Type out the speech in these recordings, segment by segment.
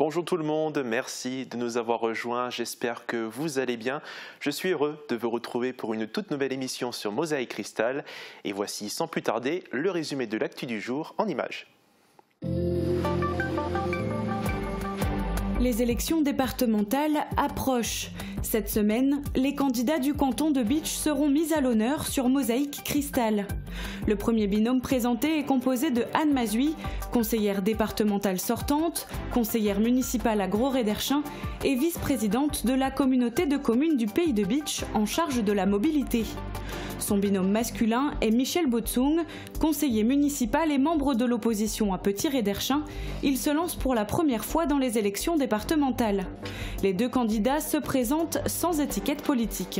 Bonjour tout le monde, merci de nous avoir rejoints, j'espère que vous allez bien. Je suis heureux de vous retrouver pour une toute nouvelle émission sur Mosaïque Cristal. Et voici sans plus tarder le résumé de l'actu du jour en images. Les élections départementales approchent. Cette semaine, les candidats du canton de Bitche seront mis à l'honneur sur Mosaïque Cristal. Le premier binôme présenté est composé de Anne Mazui, conseillère départementale sortante, conseillère municipale à Gros-Rederchin et vice-présidente de la communauté de communes du Pays de Bitche en charge de la mobilité. Son binôme masculin est Michel Botsung, conseiller municipal et membre de l'opposition à Petit-Rederchin. Il se lance pour la première fois dans les élections départementales. Les deux candidats se présentent sans étiquette politique.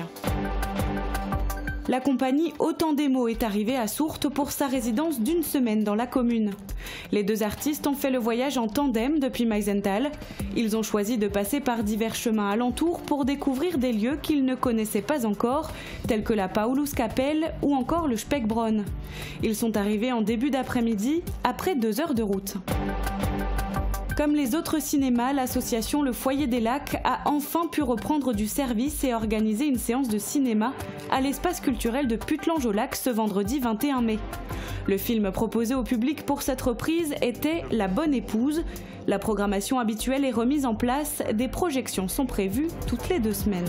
La compagnie Autant des mots est arrivée à Sourtes pour sa résidence d'une semaine dans la commune. Les deux artistes ont fait le voyage en tandem depuis Meisenthal. Ils ont choisi de passer par divers chemins alentours pour découvrir des lieux qu'ils ne connaissaient pas encore, tels que la Pauluskapelle ou encore le Speckbronn. Ils sont arrivés en début d'après-midi, après 2 heures de route. Comme les autres cinémas, l'association Le Foyer des Lacs a enfin pu reprendre du service et organiser une séance de cinéma à l'espace culturel de Puttelange-au-Lac ce vendredi 21 mai. Le film proposé au public pour cette reprise était La Bonne Épouse. La programmation habituelle est remise en place, des projections sont prévues toutes les 2 semaines.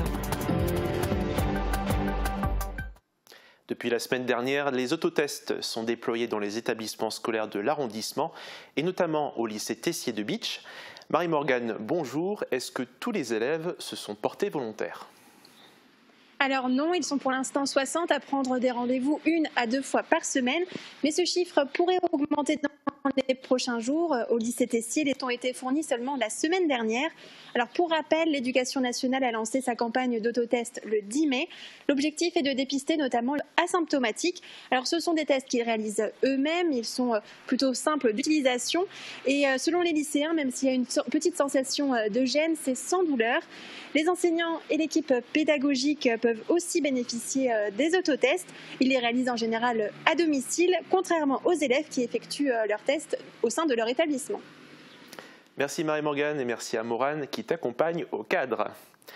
Depuis la semaine dernière, les autotests sont déployés dans les établissements scolaires de l'arrondissement et notamment au lycée Tessier de Bitche. Marie-Morgane, bonjour. Est-ce que tous les élèves se sont portés volontaires ? Alors non, ils sont pour l'instant 60 à prendre des rendez-vous 1 à 2 fois par semaine, mais ce chiffre pourrait augmenter dans les prochains jours. Au lycée Tessier, les temps ont été fournis seulement la semaine dernière. Alors pour rappel, l'Éducation nationale a lancé sa campagne d'autotest le 10 mai. L'objectif est de dépister notamment l'asymptomatique. Alors ce sont des tests qu'ils réalisent eux-mêmes, ils sont plutôt simples d'utilisation et selon les lycéens, même s'il y a une petite sensation de gêne, c'est sans douleur. Les enseignants et l'équipe pédagogique peuvent aussi bénéficier des autotests. Ils les réalisent en général à domicile, contrairement aux élèves qui effectuent leurs tests au sein de leur établissement. Merci Marie-Morgane et merci à Morane qui t'accompagne au cadre.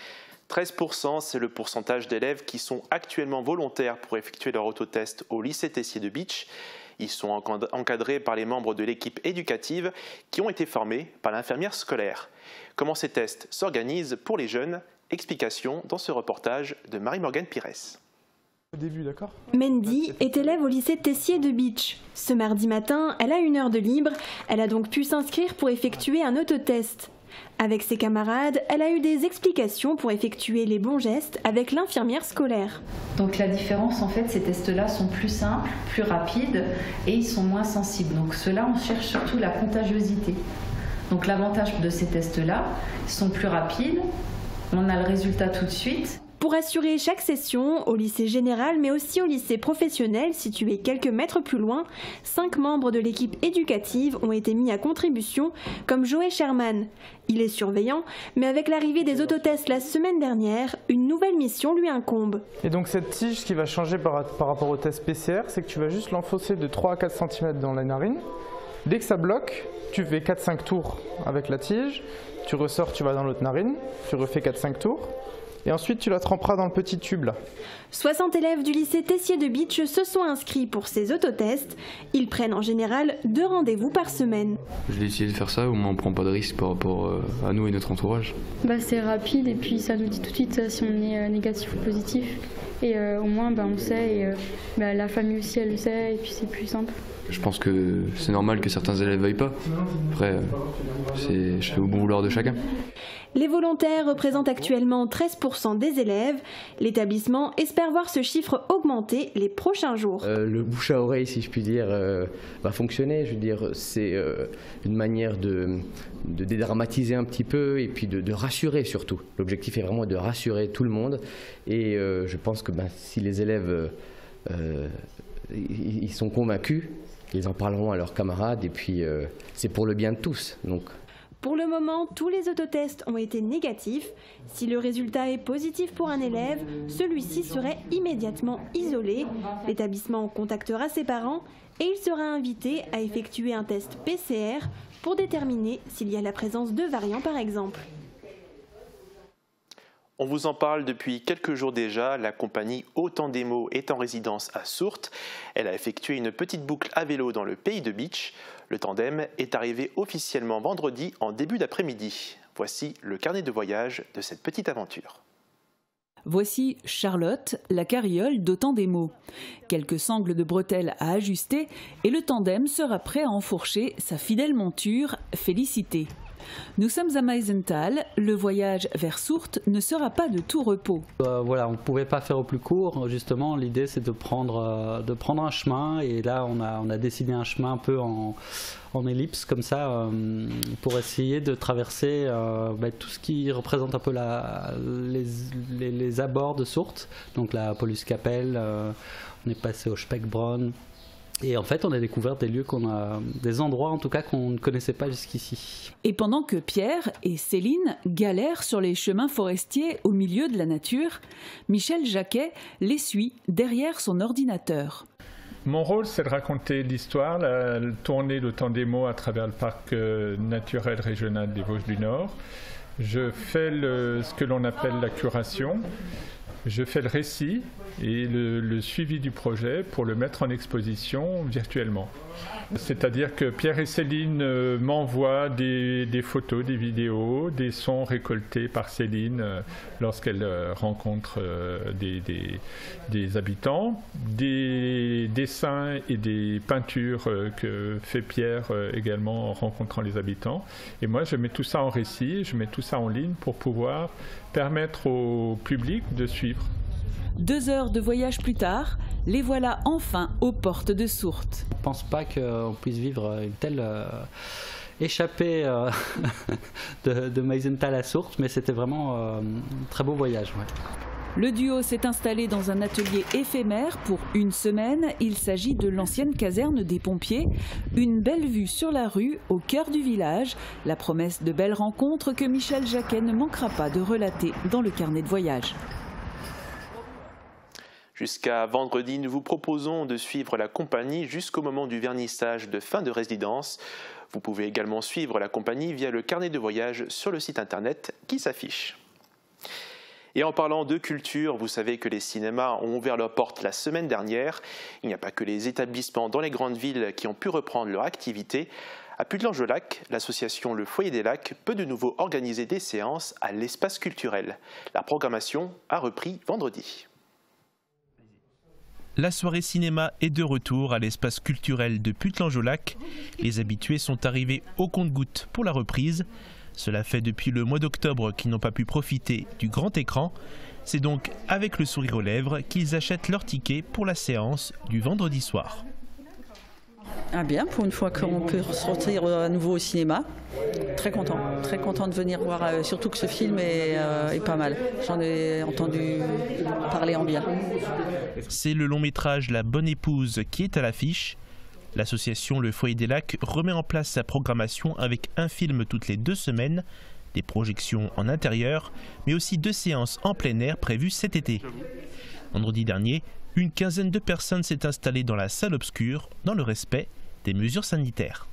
13%, c'est le pourcentage d'élèves qui sont actuellement volontaires pour effectuer leur autotest au lycée Tessier de Bitche. Ils sont encadrés par les membres de l'équipe éducative qui ont été formés par l'infirmière scolaire. Comment ces tests s'organisent pour les jeunes ? Explication dans ce reportage de Marie-Morgane Pires. Au début, d'accord ? Mandy est élève au lycée Tessier de Bitche. Ce mardi matin, elle a 1 heure de libre. Elle a donc pu s'inscrire pour effectuer un autotest. Avec ses camarades, elle a eu des explications pour effectuer les bons gestes avec l'infirmière scolaire. Donc la différence, en fait, ces tests-là sont plus simples, plus rapides et ils sont moins sensibles. Donc ceux-là, on cherche surtout la contagiosité. Donc l'avantage de ces tests-là, ils sont plus rapides, on a le résultat tout de suite. Pour assurer chaque session, au lycée général mais aussi au lycée professionnel situé quelques mètres plus loin, 5 membres de l'équipe éducative ont été mis à contribution, comme Joey Sherman. Il est surveillant, mais avec l'arrivée des autotests la semaine dernière, une nouvelle mission lui incombe. Et donc cette tige, ce qui va changer par rapport au test PCR, c'est que tu vas juste l'enfoncer de 3 à 4 cm dans la narine. Dès que ça bloque, tu fais 4-5 tours avec la tige, tu ressors, tu vas dans l'autre narine, tu refais 4-5 tours. Et ensuite, tu la tremperas dans le petit tube là. 60 élèves du lycée Tessier de Bitche se sont inscrits pour ces autotests. Ils prennent en général 2 rendez-vous par semaine. Je vais essayer de faire ça, au moins on ne prend pas de risque par rapport à nous et notre entourage. C'est rapide et puis ça nous dit tout de suite si on est négatif ou positif. Et au moins on sait et la famille aussi elle le sait et puis c'est plus simple. Je pense que c'est normal que certains élèves ne veuillent pas. Après, je fais au bon vouloir de chacun. Les volontaires représentent actuellement 13% des élèves. L'établissement espère voir ce chiffre augmenter les prochains jours. Le bouche à oreille, si je puis dire, va fonctionner. Je veux dire, c'est une manière de dédramatiser un petit peu et puis de rassurer surtout. L'objectif est vraiment de rassurer tout le monde. Et je pense que si les élèves ils sont convaincus, ils en parleront à leurs camarades et puis c'est pour le bien de tous. Donc. Pour le moment, tous les autotests ont été négatifs. Si le résultat est positif pour un élève, celui-ci serait immédiatement isolé. L'établissement contactera ses parents et il sera invité à effectuer un test PCR pour déterminer s'il y a la présence de variants par exemple. On vous en parle depuis quelques jours déjà, la compagnie Haut-Tandemo est en résidence à Sourtes. Elle a effectué une petite boucle à vélo dans le pays de Bitche. Le tandem est arrivé officiellement vendredi en début d'après-midi. Voici le carnet de voyage de cette petite aventure. Voici Charlotte, la carriole d'Haut-Tandemo. Quelques sangles de bretelles à ajuster et le tandem sera prêt à enfourcher sa fidèle monture Félicité. Nous sommes à Meisenthal, le voyage vers Sourtes ne sera pas de tout repos. Voilà, on ne pouvait pas faire au plus court, justement l'idée c'est de prendre un chemin et là on a décidé un chemin un peu en ellipse comme ça pour essayer de traverser tout ce qui représente un peu les abords de Sourtes, donc la Paulus-Capelle, on est passé au Speckbronn. Et en fait, on a découvert des endroits en tout cas qu'on ne connaissait pas jusqu'ici. Et pendant que Pierre et Céline galèrent sur les chemins forestiers au milieu de la nature, Michel Jacquet les suit derrière son ordinateur. Mon rôle, c'est de raconter l'histoire, la tournée d'Haut-Tandemo à travers le parc naturel régional des Vosges du Nord. Je fais ce que l'on appelle la curation. Je fais le récit et le suivi du projet pour le mettre en exposition virtuellement. C'est-à-dire que Pierre et Céline m'envoient des photos, des vidéos, des sons récoltés par Céline lorsqu'elle rencontre des habitants, des dessins et des peintures que fait Pierre également en rencontrant les habitants. Et moi, je mets tout ça en récit, je mets tout ça en ligne pour pouvoir permettre au public de suivre. 2 heures de voyage plus tard, les voilà enfin aux portes de Sourtes. Je ne pense pas qu'on puisse vivre une telle échappée de Meisenthal à Sourtes, mais c'était vraiment un très beau voyage. Ouais. Le duo s'est installé dans un atelier éphémère pour 1 semaine. Il s'agit de l'ancienne caserne des pompiers. Une belle vue sur la rue, au cœur du village. La promesse de belles rencontres que Michel Jacquet ne manquera pas de relater dans le carnet de voyage. Jusqu'à vendredi, nous vous proposons de suivre la compagnie jusqu'au moment du vernissage de fin de résidence. Vous pouvez également suivre la compagnie via le carnet de voyage sur le site internet qui s'affiche. Et en parlant de culture, vous savez que les cinémas ont ouvert leurs portes la semaine dernière. Il n'y a pas que les établissements dans les grandes villes qui ont pu reprendre leur activité. À Putelange-au-Lac, l'association Le Foyer des Lacs peut de nouveau organiser des séances à l'espace culturel. La programmation a repris vendredi. La soirée cinéma est de retour à l'espace culturel de Putelange-au-Lac. Les habitués sont arrivés au compte-gouttes pour la reprise. Cela fait depuis le mois d'octobre qu'ils n'ont pas pu profiter du grand écran. C'est donc avec le sourire aux lèvres qu'ils achètent leur ticket pour la séance du vendredi soir. Ah bien, pour une fois qu'on peut sortir à nouveau au cinéma. Très content de venir voir, surtout que ce film est pas mal. J'en ai entendu parler en bien. C'est le long métrage La Bonne Épouse qui est à l'affiche. L'association Le Foyer des Lacs remet en place sa programmation avec un film toutes les 2 semaines, des projections en intérieur, mais aussi 2 séances en plein air prévues cet été. Vendredi dernier, une quinzaine de personnes s'est installée dans la salle obscure dans le respect des mesures sanitaires.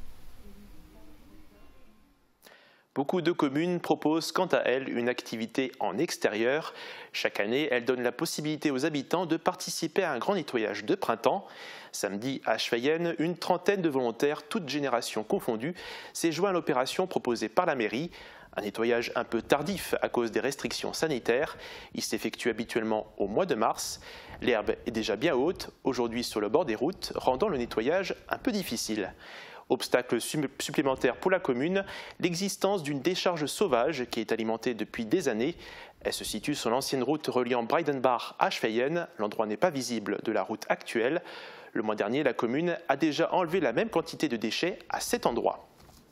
Beaucoup de communes proposent quant à elles une activité en extérieur. Chaque année, elles donnent la possibilité aux habitants de participer à un grand nettoyage de printemps. Samedi, à Schweyen, une 30aine de volontaires, toutes générations confondues, s'est joint à l'opération proposée par la mairie. Un nettoyage un peu tardif à cause des restrictions sanitaires. Il s'effectue habituellement au mois de mars. L'herbe est déjà bien haute, aujourd'hui sur le bord des routes, rendant le nettoyage un peu difficile. Obstacle supplémentaire pour la commune, l'existence d'une décharge sauvage qui est alimentée depuis des années. Elle se situe sur l'ancienne route reliant Breidenbach à Schweyen. L'endroit n'est pas visible de la route actuelle. Le mois dernier, la commune a déjà enlevé la même quantité de déchets à cet endroit.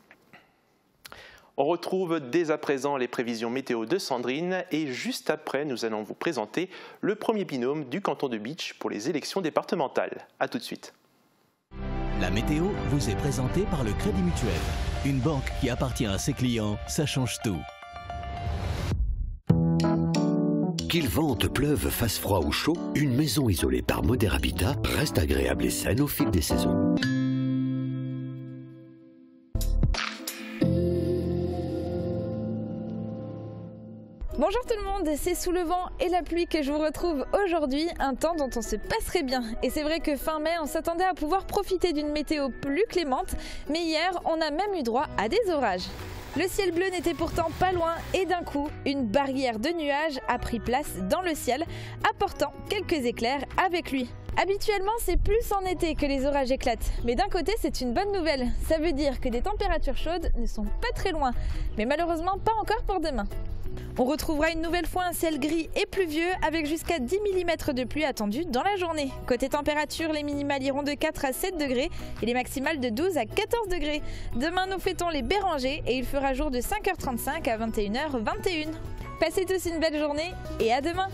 On retrouve dès à présent les prévisions météo de Sandrine et juste après, nous allons vous présenter le premier binôme du canton de Bitche pour les élections départementales. A tout de suite. La météo vous est présentée par le Crédit Mutuel. Une banque qui appartient à ses clients, ça change tout. Qu'il vente, pleuve, fasse froid ou chaud, une maison isolée par Moder Habitat reste agréable et saine au fil des saisons. c'est sous le vent et la pluie que je vous retrouve aujourd'hui, un temps dont on se passerait bien. Et c'est vrai que fin mai, on s'attendait à pouvoir profiter d'une météo plus clémente, mais hier, on a même eu droit à des orages. Le ciel bleu n'était pourtant pas loin et d'un coup, une barrière de nuages a pris place dans le ciel, apportant quelques éclairs avec lui. Habituellement, c'est plus en été que les orages éclatent, mais d'un côté, c'est une bonne nouvelle. Ça veut dire que des températures chaudes ne sont pas très loin, mais malheureusement pas encore pour demain. On retrouvera une nouvelle fois un ciel gris et pluvieux avec jusqu'à 10 mm de pluie attendue dans la journée. Côté température, les minimales iront de 4 à 7 degrés et les maximales de 12 à 14 degrés. Demain, nous fêtons les Bérangers et il fera jour de 5h35 à 21h21. Passez tous une belle journée et à demain!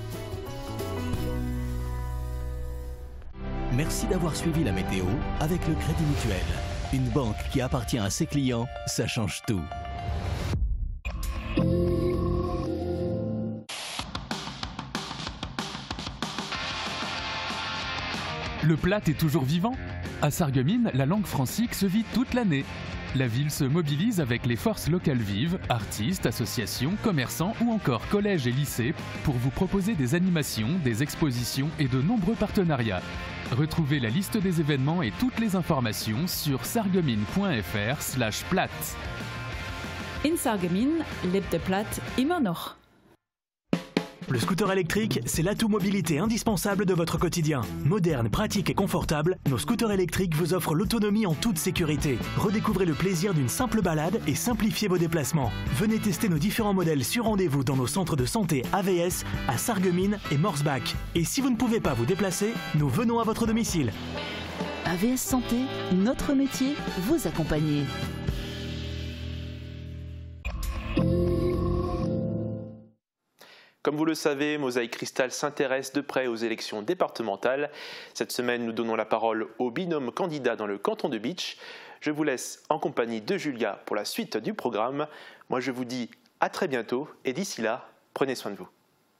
Merci d'avoir suivi la météo avec le Crédit Mutuel. Une banque qui appartient à ses clients, ça change tout. Le Platte est toujours vivant. À Sarreguemines, la langue francique se vit toute l'année. La ville se mobilise avec les forces locales vives, artistes, associations, commerçants ou encore collèges et lycées pour vous proposer des animations, des expositions et de nombreux partenariats. Retrouvez la liste des événements et toutes les informations sur sarreguemines.fr/Platt. In Sarreguemines lebt der Platt immer noch. Le scooter électrique, c'est l'atout mobilité indispensable de votre quotidien. Moderne, pratique et confortable, nos scooters électriques vous offrent l'autonomie en toute sécurité. Redécouvrez le plaisir d'une simple balade et simplifiez vos déplacements. Venez tester nos différents modèles sur rendez-vous dans nos centres de santé AVS à Sarreguemines et Morsbach. Et si vous ne pouvez pas vous déplacer, nous venons à votre domicile. AVS Santé, notre métier, vous accompagner. Comme vous le savez, Mosaïque Cristal s'intéresse de près aux élections départementales. Cette semaine, nous donnons la parole au binôme candidat dans le canton de Bitche. Je vous laisse en compagnie de Julia pour la suite du programme. Moi, je vous dis à très bientôt et d'ici là, prenez soin de vous.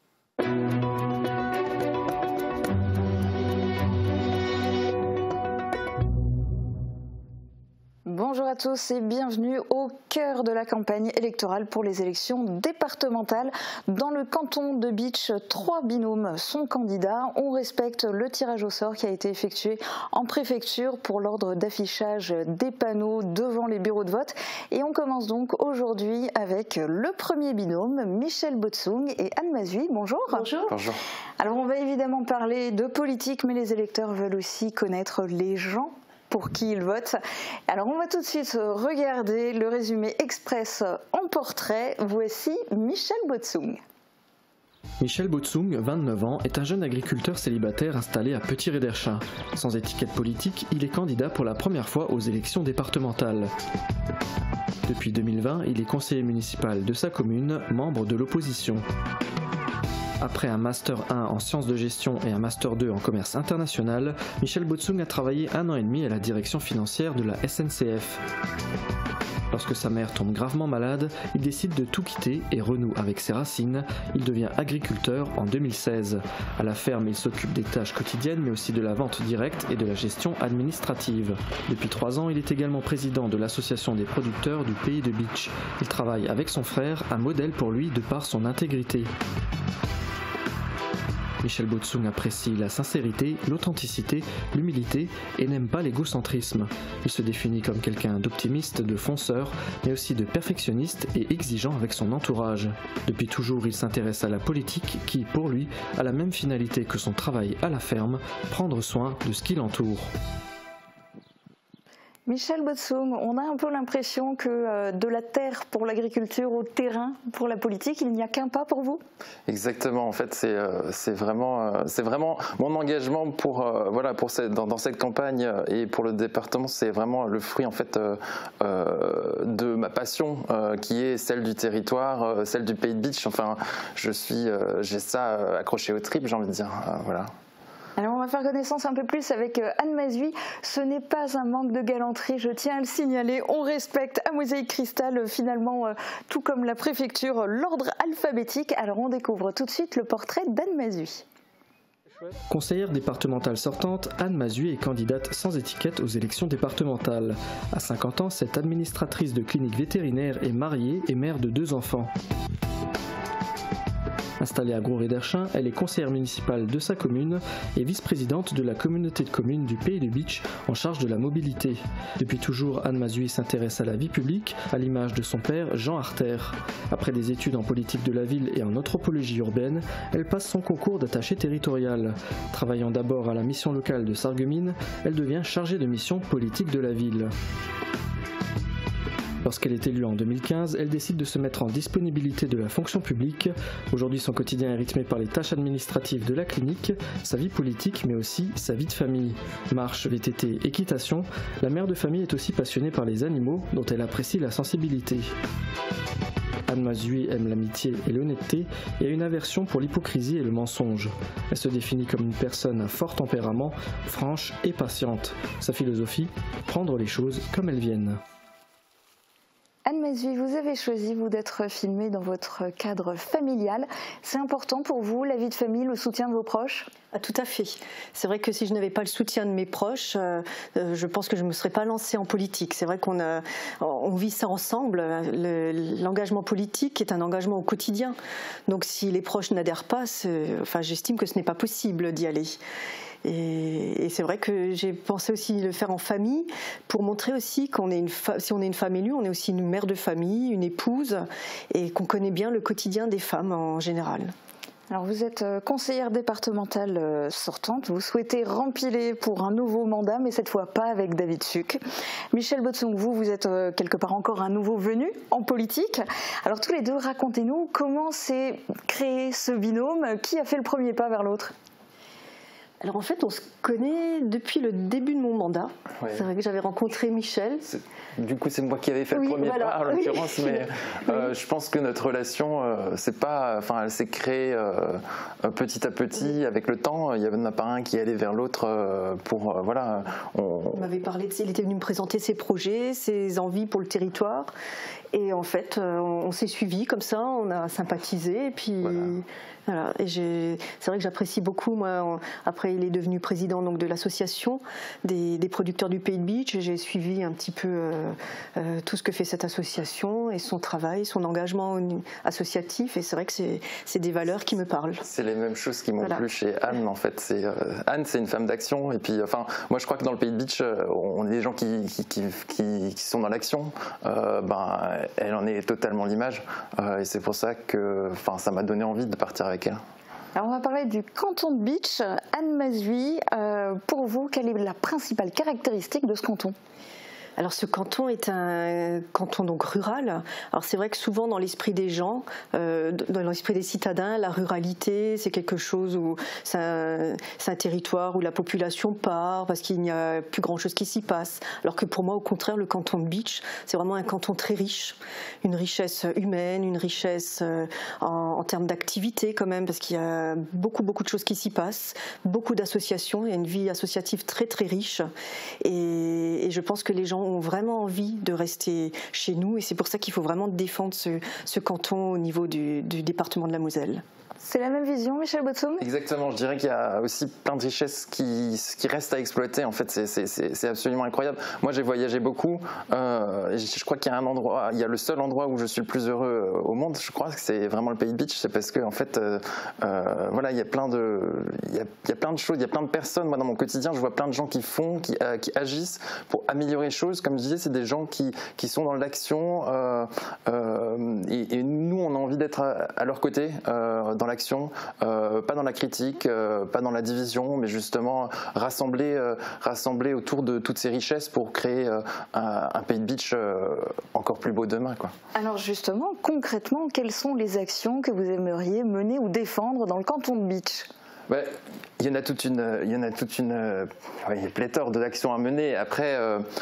Bonjour à tous et bienvenue au cœur de la campagne électorale pour les élections départementales. Dans le canton de Bitche, 3 binômes sont candidats. On respecte le tirage au sort qui a été effectué en préfecture pour l'ordre d'affichage des panneaux devant les bureaux de vote. Et on commence donc aujourd'hui avec le premier binôme, Michel Botsung et Anne Mazui. Bonjour. Bonjour. Bonjour. Alors on va évidemment parler de politique, mais les électeurs veulent aussi connaître les gens pour qui ils votent. Alors on va tout de suite regarder le résumé express en portrait. Voici Michel Botsung. Michel Botsung, 29 ans, est un jeune agriculteur célibataire installé à Petit-Réderchin. Sans étiquette politique, il est candidat pour la première fois aux élections départementales. Depuis 2020, il est conseiller municipal de sa commune, membre de l'opposition. Après un Master 1 en sciences de gestion et un Master 2 en commerce international, Michel Botsung a travaillé 1 an et demi à la direction financière de la SNCF. Lorsque sa mère tombe gravement malade, il décide de tout quitter et renoue avec ses racines. Il devient agriculteur en 2016. À la ferme, il s'occupe des tâches quotidiennes, mais aussi de la vente directe et de la gestion administrative. Depuis 3 ans, il est également président de l'association des producteurs du pays de Bitche. Il travaille avec son frère, un modèle pour lui de par son intégrité. Michel Botsung apprécie la sincérité, l'authenticité, l'humilité et n'aime pas l'égocentrisme. Il se définit comme quelqu'un d'optimiste, de fonceur, mais aussi de perfectionniste et exigeant avec son entourage. Depuis toujours, il s'intéresse à la politique qui, pour lui, a la même finalité que son travail à la ferme, prendre soin de ce qui l'entoure. Michel Botsung, on a un peu l'impression que de la terre pour l'agriculture au terrain pour la politique, il n'y a qu'un pas pour vous? Exactement, en fait c'est vraiment mon engagement dans cette campagne et pour le département, c'est vraiment le fruit en fait de ma passion qui est celle du territoire, celle du pays de Bitche. Enfin, j'ai ça accroché aux tripes, j'ai envie de dire, voilà. Alors on va faire connaissance un peu plus avec Anne Mazui. Ce n'est pas un manque de galanterie, je tiens à le signaler. On respecte à Mosaïque Cristal finalement, tout comme la préfecture, l'ordre alphabétique. Alors on découvre tout de suite le portrait d'Anne Mazui. Conseillère départementale sortante, Anne Mazui est candidate sans étiquette aux élections départementales. À 50 ans, cette administratrice de clinique vétérinaire est mariée et mère de 2 enfants. Installée à Gros-Réderchin, elle est conseillère municipale de sa commune et vice-présidente de la communauté de communes du Pays de Bitche en charge de la mobilité. Depuis toujours, Anne Mazuy s'intéresse à la vie publique, à l'image de son père, Jean Arter. Après des études en politique de la ville et en anthropologie urbaine, elle passe son concours d'attaché territorial. Travaillant d'abord à la mission locale de Sarreguemines, elle devient chargée de mission politique de la ville. Lorsqu'elle est élue en 2015, elle décide de se mettre en disponibilité de la fonction publique. Aujourd'hui, son quotidien est rythmé par les tâches administratives de la clinique, sa vie politique, mais aussi sa vie de famille. Marche, VTT, équitation, la mère de famille est aussi passionnée par les animaux, dont elle apprécie la sensibilité. Anne Mazuy aime l'amitié et l'honnêteté et a une aversion pour l'hypocrisie et le mensonge. Elle se définit comme une personne à fort tempérament, franche et patiente. Sa philosophie, prendre les choses comme elles viennent. Anne Mazuy, vous avez choisi, vous, d'être filmée dans votre cadre familial. C'est important pour vous, la vie de famille, le soutien de vos proches ? Ah, tout à fait. C'est vrai que si je n'avais pas le soutien de mes proches, je pense que je ne me serais pas lancée en politique. C'est vrai qu'on vit ça ensemble. L'engagement politique est un engagement au quotidien. Donc si les proches n'adhèrent pas, j'estime que ce n'est pas possible d'y aller. Et c'est vrai que j'ai pensé aussi le faire en famille pour montrer aussi si on est une femme élue, on est aussi une mère de famille, une épouse et qu'on connaît bien le quotidien des femmes en général. Alors vous êtes conseillère départementale sortante, vous souhaitez rempiler pour un nouveau mandat, mais cette fois pas avec David Suc. Michel Botsung, vous êtes quelque part encore un nouveau venu en politique. Alors tous les deux, racontez-nous comment s'est créé ce binôme, qui a fait le premier pas vers l'autre ? Alors en fait, on se connaît depuis le début de mon mandat. Ouais. C'est vrai que j'avais rencontré Michel. Du coup, c'est moi qui avais fait le premier pas, en l'occurrence, mais je pense que notre relation, elle s'est créée petit à petit, avec le temps. Il n'y en a pas un qui allait vers l'autre pour, On m'avait parlé il était venu me présenter ses projets, ses envies pour le territoire. Et en fait, on s'est suivis comme ça, on a sympathisé, et puis... Voilà. Et c'est vrai que j'apprécie beaucoup. Moi, après, il est devenu président donc, de l'association des producteurs du Pays de Bitche. J'ai suivi un petit peu tout ce que fait cette association et son travail, son engagement associatif. Et c'est vrai que c'est des valeurs qui me parlent. C'est les mêmes choses qui m'ont plu chez Anne, en fait. Anne, c'est une femme d'action. Et puis, moi, je crois que dans le Pays de Bitche, on est des gens qui sont dans l'action. Elle en est totalement l'image. Et c'est pour ça que ça m'a donné envie de partir avec elle. Alors on va parler du canton de Bitche. Anne Mazuy, pour vous, quelle est la principale caractéristique de ce canton ? Alors ce canton est un canton donc rural. Alors c'est vrai que souvent dans l'esprit des gens, dans l'esprit des citadins, la ruralité c'est quelque chose où c'est un territoire où la population part parce qu'il n'y a plus grand chose qui s'y passe. Alors que pour moi au contraire le canton de Bitche c'est vraiment un canton très riche, une richesse humaine, une richesse en termes d'activité quand même parce qu'il y a beaucoup de choses qui s'y passent, beaucoup d'associations, il y a une vie associative très très riche et je pense que les gens ont vraiment envie de rester chez nous et c'est pour ça qu'il faut vraiment défendre ce canton au niveau du département de la Moselle. C'est la même vision, Michel Botsung ? Exactement, je dirais qu'il y a aussi plein de richesses qui restent à exploiter. En fait, c'est absolument incroyable. Moi, j'ai voyagé beaucoup. Je crois qu'il y a il y a le seul endroit où je suis le plus heureux au monde. Je crois que c'est vraiment le Pays de Bitche. C'est parce que en fait, il y a plein de choses, il y a plein de personnes. Moi, dans mon quotidien, je vois plein de gens qui agissent pour améliorer les choses. Comme je disais, c'est des gens qui sont dans l'action. Et nous, on a envie d'être à leur côté, dans l'action, pas dans la critique, pas dans la division, mais justement rassembler autour de toutes ces richesses pour créer un Pays de Bitche encore plus beau demain, quoi. Alors justement, concrètement, quelles sont les actions que vous aimeriez mener ou défendre dans le canton de Bitche ? Il y en a toute une pléthore d'actions à mener. Après,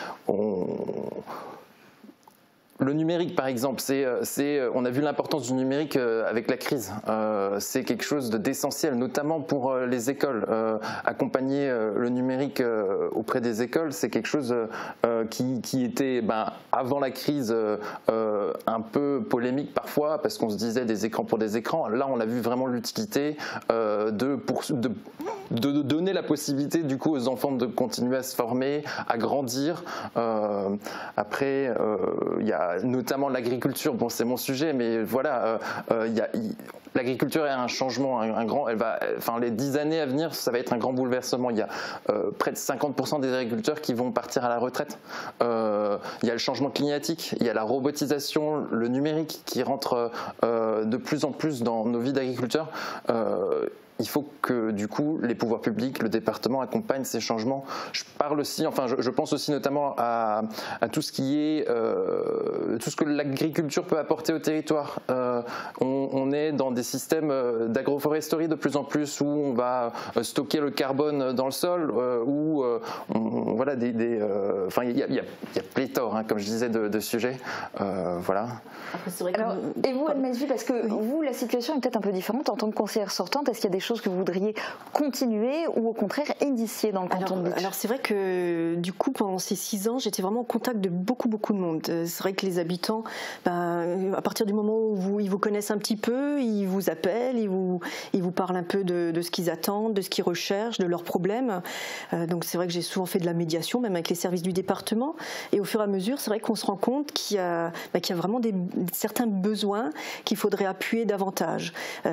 le numérique, par exemple, on a vu l'importance du numérique avec la crise. C'est quelque chose d'essentiel, notamment pour les écoles. Accompagner le numérique auprès des écoles, c'est quelque chose qui était, avant la crise, un peu polémique parfois, parce qu'on se disait des écrans pour des écrans. Là, on a vu vraiment l'utilité de donner la possibilité du coup aux enfants de continuer à se former, à grandir. Après, il y a notamment l'agriculture. Bon, c'est mon sujet, mais voilà, l'agriculture est un changement, les 10 années à venir, ça va être un grand bouleversement. Il y a près de 50% des agriculteurs qui vont partir à la retraite. Il y a le changement climatique, il y a la robotisation, le numérique qui rentre de plus en plus dans nos vies d'agriculteurs. Il faut que du coup les pouvoirs publics, le département accompagnent ces changements. Je pense aussi notamment à tout ce qui est tout ce que l'agriculture peut apporter au territoire. On est dans des systèmes d'agroforesterie de plus en plus où on va stocker le carbone dans le sol, voilà il y a pléthore, comme je disais, de sujets. Voilà. Après, c'est vrai que et vous, Anne Mesvi, parce que vous, la situation est peut-être un peu différente en tant que conseillère sortante. Est-ce qu'il y a des choses que vous voudriez continuer ou au contraire initier dans le canton de Bitche? Alors c'est vrai que du coup pendant ces 6 ans j'étais vraiment en contact de beaucoup de monde. C'est vrai que les habitants, à partir du moment où ils vous connaissent un petit peu, ils vous appellent, ils vous parlent un peu de ce qu'ils attendent, de ce qu'ils recherchent, de leurs problèmes. Donc c'est vrai que j'ai souvent fait de la médiation même avec les services du département, et au fur et à mesure c'est vrai qu'on se rend compte qu'il y a vraiment certains besoins qu'il faudrait appuyer davantage.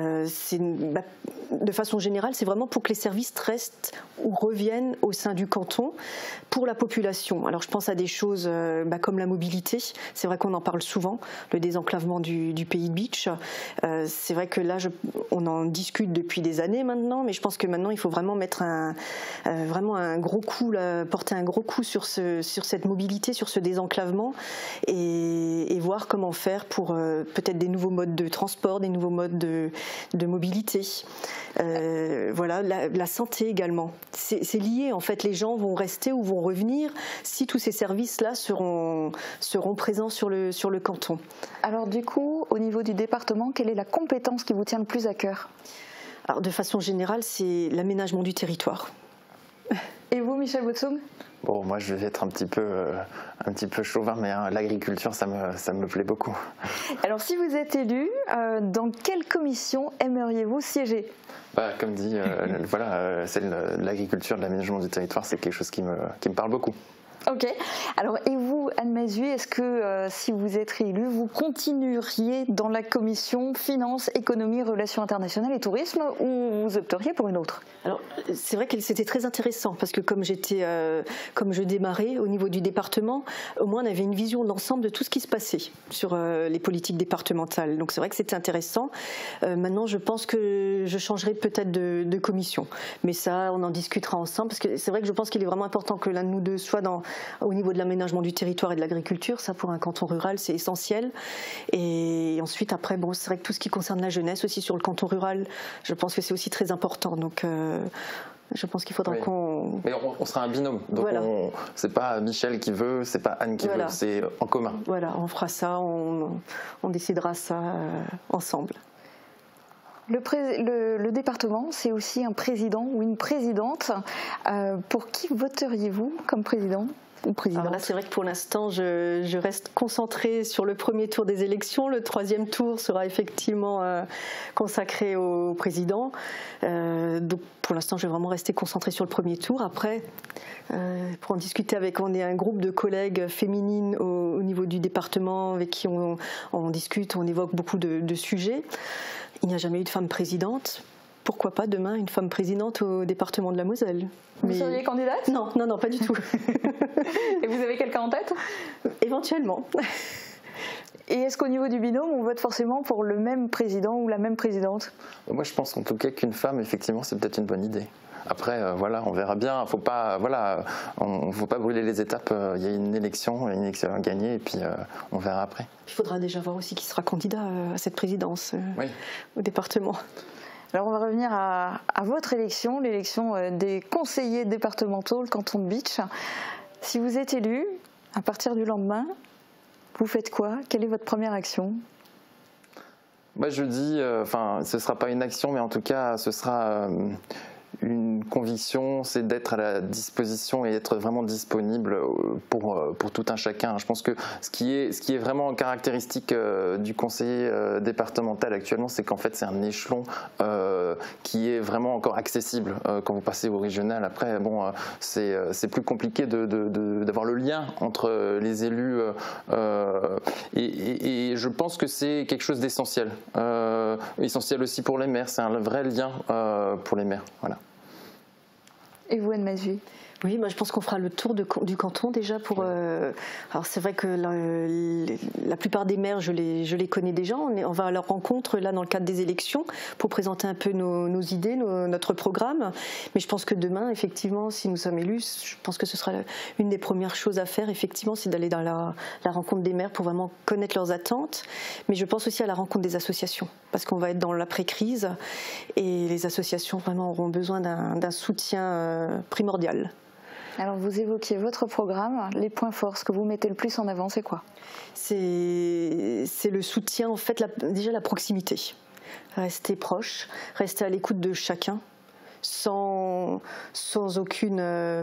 De façon générale, c'est vraiment pour que les services restent ou reviennent au sein du canton pour la population. Alors je pense à des choses comme la mobilité. C'est vrai qu'on en parle souvent, le désenclavement du pays de Bitche. C'est vrai que là, on en discute depuis des années maintenant, mais je pense que maintenant il faut vraiment mettre un gros coup, porter un gros coup sur cette mobilité, sur ce désenclavement, et voir comment faire pour peut-être des nouveaux modes de transport, des nouveaux modes de mobilité. Voilà, la santé également. C'est lié en fait. Les gens vont rester ou vont revenir si tous ces services-là seront présents sur le canton. Alors du coup, au niveau du département, quelle est la compétence qui vous tient le plus à cœur? Alors de façon générale, c'est l'aménagement du territoire. Et vous, Michel Boutsoum? Bon, moi je vais être un petit peu chauvin, mais l'agriculture, ça me plaît beaucoup. Alors si vous êtes élu, dans quelle commission aimeriez-vous siéger? Comme dit, l'agriculture, l'aménagement du territoire, c'est quelque chose qui me parle beaucoup. Ok. Alors, et vous, Anne Mesvi, est-ce que si vous êtes réélue, vous continueriez dans la commission Finances, Économie, Relations internationales et Tourisme, ou vous opteriez pour une autre? Alors, c'est vrai que c'était très intéressant parce que comme je démarrais au niveau du département, au moins on avait une vision d'ensemble de tout ce qui se passait sur les politiques départementales. Donc c'est vrai que c'était intéressant. Maintenant, je pense que je changerai peut-être de commission, mais ça, on en discutera ensemble parce que c'est vrai que je pense qu'il est vraiment important que l'un de nous deux soit au niveau de l'aménagement du territoire et de l'agriculture. Ça, pour un canton rural, c'est essentiel. Et ensuite, après, c'est vrai que tout ce qui concerne la jeunesse aussi sur le canton rural, je pense que c'est aussi très important. Donc, je pense qu'il faudra qu'on... Mais on sera un binôme. Donc, voilà. C'est pas Michel qui veut, c'est pas Anne qui veut, c'est en commun. Voilà, on fera ça, on décidera ça ensemble. Le département, c'est aussi un président ou une présidente. Pour qui voteriez-vous comme président ou présidente? Alors là, c'est vrai que pour l'instant, je reste concentrée sur le premier tour des élections. Le troisième tour sera effectivement consacré au président. Donc pour l'instant, je vais vraiment rester concentrée sur le premier tour. Après, pour en discuter on est un groupe de collègues féminines au niveau du département avec qui on discute, on évoque beaucoup de sujets. Il n'y a jamais eu de femme présidente. Pourquoi pas demain une femme présidente au département de la Moselle? Vous seriez candidate? Non, pas du tout. Et vous avez quelqu'un en tête? Éventuellement. Et est-ce qu'au niveau du binôme, on vote forcément pour le même président ou la même présidente? Moi, je pense en tout cas qu'une femme, effectivement, c'est peut-être une bonne idée. Après, on verra bien. Faut pas brûler les étapes. Il y a une élection à gagner, et puis on verra après. Il faudra déjà voir aussi qui sera candidat à cette présidence au département. Alors on va revenir à votre élection, l'élection des conseillers départementaux, le canton de Bitche. Si vous êtes élu, à partir du lendemain, vous faites quoi? Quelle est votre première action? Moi je dis, ce ne sera pas une action, mais en tout cas ce sera une conviction, c'est d'être à la disposition et être vraiment disponible pour tout un chacun. Je pense que ce qui est vraiment caractéristique du conseiller départemental actuellement, c'est qu'en fait c'est un échelon qui est vraiment encore accessible. Quand vous passez au régional, après bon, c'est plus compliqué d'avoir le lien entre les élus et je pense que c'est quelque chose d'essentiel, essentiel aussi pour les maires. C'est un vrai lien pour les maires. Voilà. Et vous, Anne Mazui? Oui, je pense qu'on fera le tour du canton déjà pour. Alors c'est vrai que la plupart des maires, je les connais déjà. On va à leur rencontre là dans le cadre des élections pour présenter un peu nos idées, notre programme. Mais je pense que demain, effectivement, si nous sommes élus, je pense que ce sera une des premières choses à faire. Effectivement, c'est d'aller dans la rencontre des maires pour vraiment connaître leurs attentes. Mais je pense aussi à la rencontre des associations parce qu'on va être dans l'après-crise et les associations vraiment auront besoin d'un soutien primordial. Alors vous évoquiez votre programme, les points forts, ce que vous mettez le plus en avant, c'est quoi? C'est le soutien, en fait, déjà la proximité. Rester proche, rester à l'écoute de chacun, sans aucun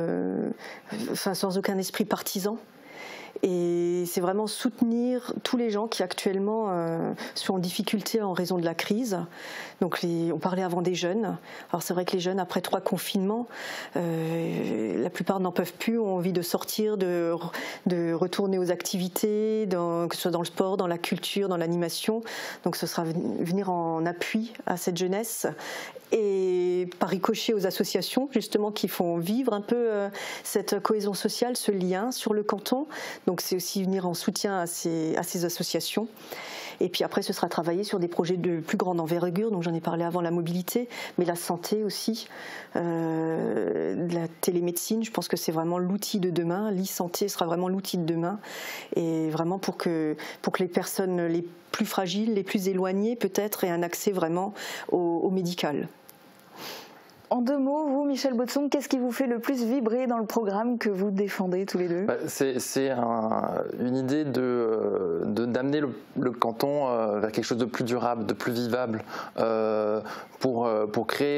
esprit partisan. Et c'est vraiment soutenir tous les gens qui actuellement sont en difficulté en raison de la crise. Donc on parlait avant des jeunes. Alors c'est vrai que les jeunes, après 3 confinements, la plupart n'en peuvent plus, ont envie de sortir, de retourner aux activités, que ce soit dans le sport, dans la culture, dans l'animation. Donc ce sera venir en appui à cette jeunesse et par ricochet aux associations justement qui font vivre un peu cette cohésion sociale, ce lien sur le canton. Donc c'est aussi venir en soutien à ces associations. Et puis après, ce sera travailler sur des projets de plus grande envergure. Donc j'en ai parlé avant, la mobilité, mais la santé aussi, la télémédecine. Je pense que c'est vraiment l'outil de demain. l'e-santé sera vraiment l'outil de demain. Et vraiment pour que les personnes les plus fragiles, les plus éloignées peut-être, aient un accès vraiment au médical. En 2 mots, vous, Michel Botsung, qu'est-ce qui vous fait le plus vibrer dans le programme que vous défendez tous les deux? C'est une idée d'amener le canton vers quelque chose de plus durable, de plus vivable, pour créer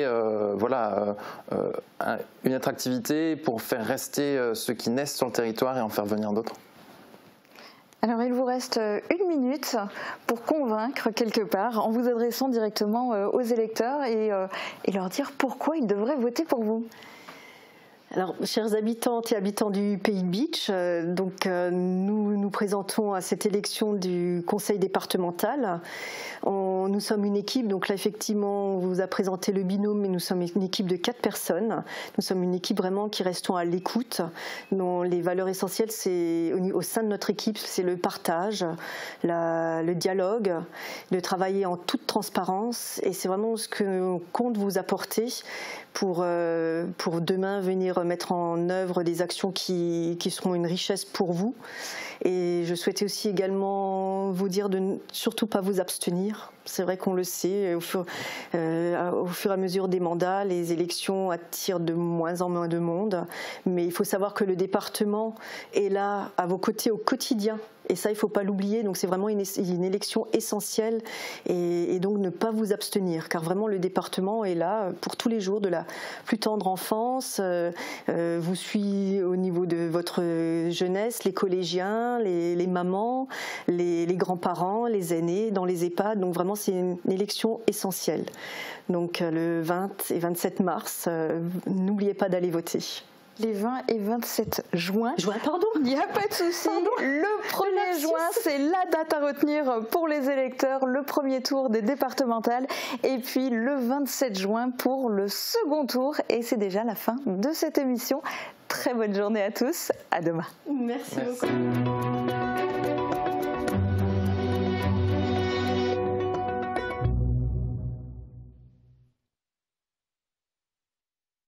une attractivité, pour faire rester ceux qui naissent sur le territoire et en faire venir d'autres. Alors il vous reste 1 minute pour convaincre quelque part en vous adressant directement aux électeurs et leur dire pourquoi ils devraient voter pour vous. Alors, chers habitantes et habitants du Pays de Bitche, nous nous présentons à cette élection du conseil départemental. Nous sommes une équipe, donc là effectivement on vous a présenté le binôme, mais nous sommes une équipe de 4 personnes. Nous sommes une équipe vraiment qui restons à l'écoute, dont les valeurs essentielles, c'est au sein de notre équipe, c'est le partage, le dialogue, de travailler en toute transparence, et c'est vraiment ce que l'on compte vous apporter pour demain venir mettre en œuvre des actions qui seront une richesse pour vous. Et je souhaitais aussi également vous dire de ne surtout pas vous abstenir. C'est vrai qu'on le sait, au fur et à mesure des mandats, les élections attirent de moins en moins de monde. Mais il faut savoir que le département est là à vos côtés au quotidien. Et ça, il ne faut pas l'oublier. Donc c'est vraiment une élection essentielle. Et donc ne pas vous abstenir. Car vraiment, le département est là pour tous les jours de la plus tendre enfance. Vous suit au niveau de votre jeunesse, les collégiens, les mamans, les grands-parents, les aînés, dans les EHPAD. Donc vraiment, c'est une élection essentielle. Donc le 20 et 27 mars, n'oubliez pas d'aller voter. Les 20 et 27 juin. Pardon. Il n'y a pas de souci. Le 1er juin, c'est la date à retenir pour les électeurs, le premier tour des départementales. Et puis le 27 juin pour le second tour. Et c'est déjà la fin de cette émission. Très bonne journée à tous. À demain. Merci. Beaucoup.